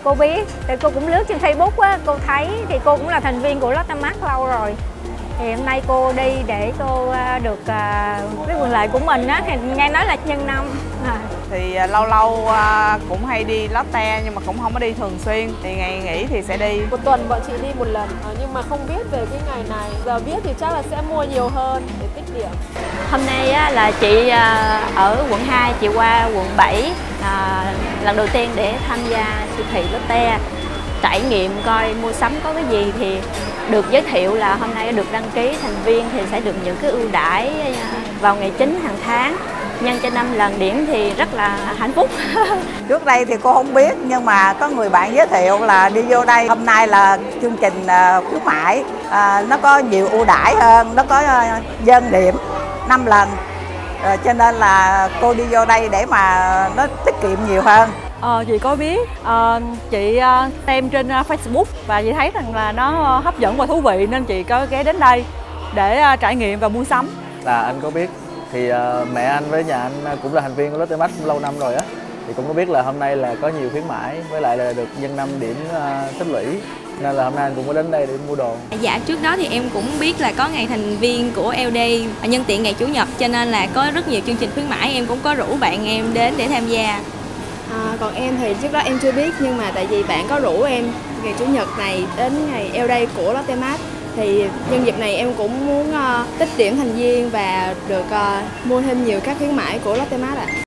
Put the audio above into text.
cô biết, thì cô cũng lướt trên Facebook á, cô thấy thì cô cũng là thành viên của Lotte Mart lâu rồi. Thì hôm nay cô đi để cô được cái quyền lợi của mình á, thì nghe nói là nhân năm. Thì lâu lâu cũng hay đi Lotte nhưng mà cũng không có đi thường xuyên. Thì ngày nghỉ thì sẽ đi. Một tuần bọn chị đi một lần nhưng mà không biết về cái ngày này. Giờ biết thì chắc là sẽ mua nhiều hơn để tích điểm. Hôm nay á, là chị ở quận 2, chị qua quận 7 lần đầu tiên để tham gia siêu thị Lotte, trải nghiệm coi mua sắm có cái gì. Thì được giới thiệu là hôm nay được đăng ký thành viên thì sẽ được những cái ưu đãi vào ngày 9 hàng tháng. Nhân cho 5 lần điểm thì rất là hạnh phúc. Trước đây thì cô không biết nhưng mà có người bạn giới thiệu là đi vô đây. Hôm nay là chương trình khuyến mãi, nó có nhiều ưu đãi hơn, nó có dân điểm 5 lần. Cho nên là cô đi vô đây để mà nó tiết kiệm nhiều hơn. Chị có biết, chị xem trên Facebook và chị thấy rằng là nó hấp dẫn và thú vị nên chị có ghé đến đây để trải nghiệm và mua sắm. Là anh có biết thì mẹ anh với nhà anh cũng là thành viên của Lotte Mart lâu năm rồi á, thì cũng có biết là hôm nay là có nhiều khuyến mãi với lại là được nhân 5 điểm tích lũy, nên là hôm nay anh cũng có đến đây để mua đồ. Dạ, trước đó thì em cũng biết là có ngày thành viên của LD nhân tiện ngày Chủ nhật, cho nên là có rất nhiều chương trình khuyến mãi, em cũng có rủ bạn em đến để tham gia. Còn em thì trước đó em chưa biết, nhưng mà tại vì bạn có rủ em ngày Chủ nhật này đến ngày LD của Lotte Mart, thì nhân dịp này em cũng muốn tích điểm thành viên và được mua thêm nhiều các khuyến mãi của Lotte Mart ạ.